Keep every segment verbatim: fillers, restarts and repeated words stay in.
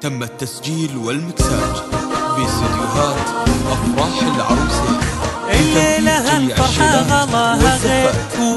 تم التسجيل والمكساج باستديوهات أفراح العروسين. الليلة الفرحة غلاها غير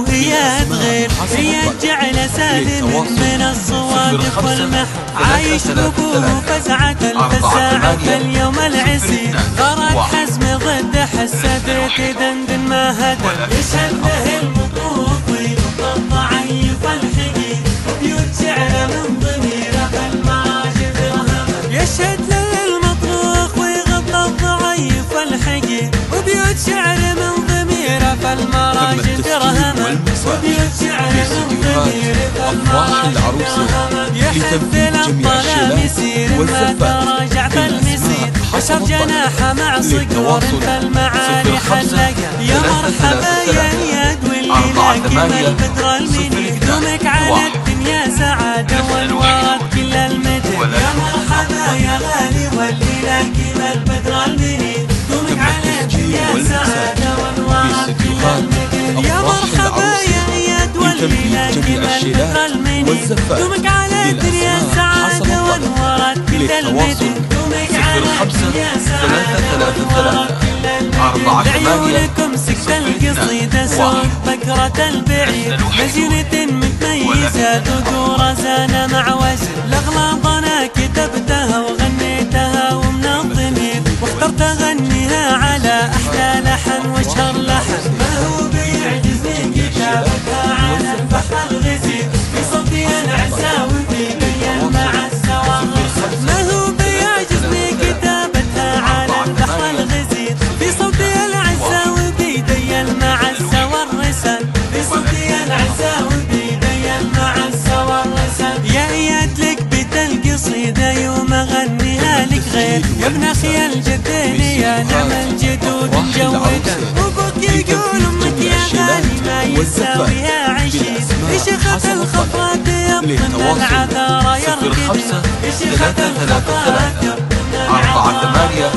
وهي تغير، هي جعل سالم من الصوادق والمح، عايش بابوه فزعة الفزاعة في اليوم العسير، غرت حزم ضد حسد تدندن ما هدى، يشهد له المطوف ويغطى الضعيف الحقير، بيوت شعر من ضميره في المراجل درهم، يشهد له المطروخ ويغطى الضعيف الحقير، وبيوت شعر من ضميره في المراجل درهم، وبيوت شعر من ضميره في المراجل درهم، يحث للظلام يسير ما تراجع في المسير، حشر جناحه مع صقور في المعالي حلقه، يا مرحبا يا نياد واللي لاكم البدر المنير، دومك على الدنيا سعاده والورد كل المدن، يا مرحبا يا غالي واللي لاكم البدر المنير، دومك على الدنيا سعاده والورد كل المدن، يا مرحبا يا نياد واللي لاكم البدر المنير، دومك على الدنيا سعاده والورد كل المدن، دومك على الدنيا سعاده والورد كل المدن، لعيونكم سكت القصيده صوت بكرة البعير، مزينة متميزة ذكور زانة مع وزن، الأغلاط أنا كتبتها وغنيتها ومن الضمير، واخترت أغنيها على أحلى لحن واشهر لحن، ما هو بيعجزني كتابتها على البحر الغزير، في صوتي العزة وبيبين مع السوا الرسل، ما هو بيعجزني كتابتها على البحر الغزير، في صوتي العزة وبيبين مع السوا الرسل، في صوتي العزة وبيبين مع السوا الرسل، يا اياد لك بيت القصيدة يوم اغنيها لك غير، يا ابن اخي الجدين يا نعم الجدود مجودا، وابوك يقول امك يا غالي ما يساويها عشير، شيخة الخطرات يبطن العذارى يركض، شيخة الخطرات يبطن العذارى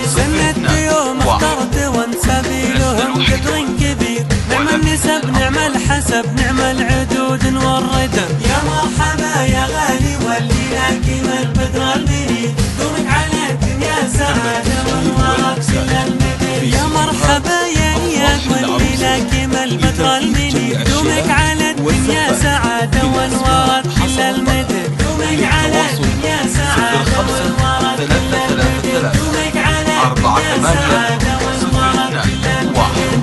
سنة يوم اخترت وانسبي لهم قدر كبير، نعم النسب نعم الحسب نعم العدود والردم، يا مرحبا يا غالي واللي لاكم البدر المنير، دومك على الدنيا سعادة والورد كل المدن، يا مرحبا يا نياد واللي لاكم البدر المنير، دومك على الدنيا سعادة والورد كل المدن، دومك على الدنيا سعادة والورد كل المدن، دومك على الدنيا سعادة والورد كل المدن،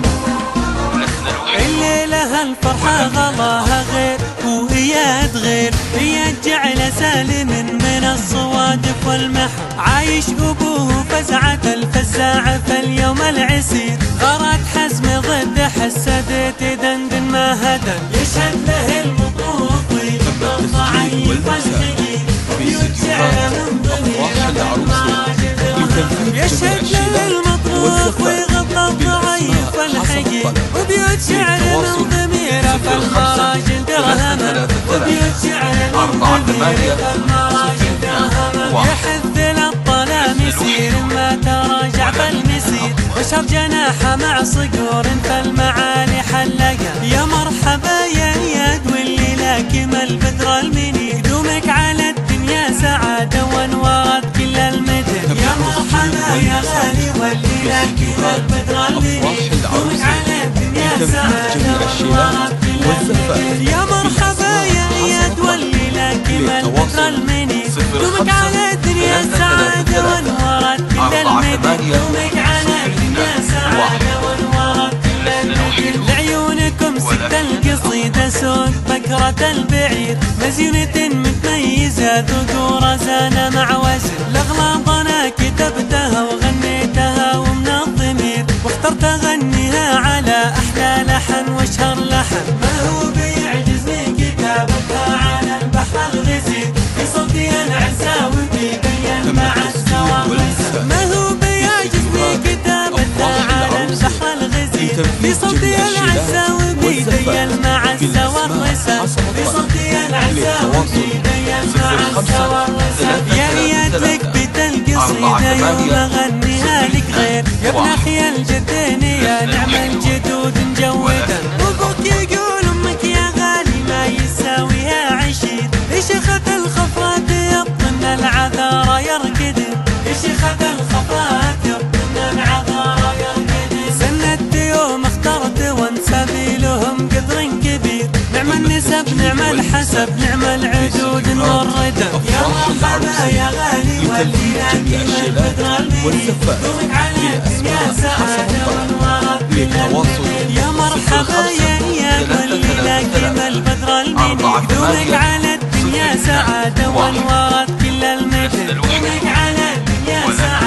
الليلة الفرحة غلاها غير وهي تغير، هي جعل سالم من الصوادق والمح، عايش ابوه فزعة الفزاعة في اليوم العسير، غرت حزم ضد حسد تدندن ما هدى، يشهد له المطوف ويغطى الضعيف الحقير، بيوت شعر من ضميره في المراجل درهم، يشهد له المطوف ويغطى الضعيف الحقير، وبيوت شعر من ضميره في المراجل درهم، وبيوت شعر من ضميره في المراجل درهم، يحث للظلام يسير ما تراجع في المسير، وشر جناحه مع صقور في المعالي حلقه، يا مرحبا يا نياد واللي لاكم البدر المنير، دومك على الدنيا سعاده وانورت كل المدن، يا مرحبا يا غالي واللي لاكم البدر المنير، دومك على الدنيا سعاده وانورت كل المدن، يا مرحبا يا نياد واللي لاكم البدر المنير، دومك على الدنيا سعاده وانورت كل المدن، دومك على الدنيا سعاده وانورت كل المدن، لعيونكم سكت القصيده صوت بكرة البعير، مزينة متميزة ذكور زانة مع وزن، الأغلاط أنا كتبتها وغنيتها ومن الضمير، واخترت أغنيها على أحلى لحن واشهر لحن، ما هو بيعجزني كتابتها على البحر الغزير، في صوتي العزة وبيبين مع السوا الرسل، ما هو بيعجزني كتابتها على البحر الغزير، في صوتي العزة وبيبين مع السوا الرسل، في صوتي العزة وبيبين مع السوا الرسل، يا اياد لك بيت القصيدة يوم اغنيها لك غير، يا ابن اخي الجدين يا نعم الجدود مجودا، وابوك يقول امك يا غالي ما يساويها عشير، شيخة الخفرات يبطن العذارى هذا الخفاتر من عطايا القدير. سندت يوم اخترت وانسبي لهم قدر كبير، نعم النسب نعم الحسب نعم العدود والردم. يا مرحبا يا غالي والدينا البدر المنير، دومك على الدنيا سعادة والورد بالمنير. يا مرحبا يا اياد والليلة كما البدر المنير، دومك على الدنيا سعادة والورد كل المجد. دومك على الدنيا سعادة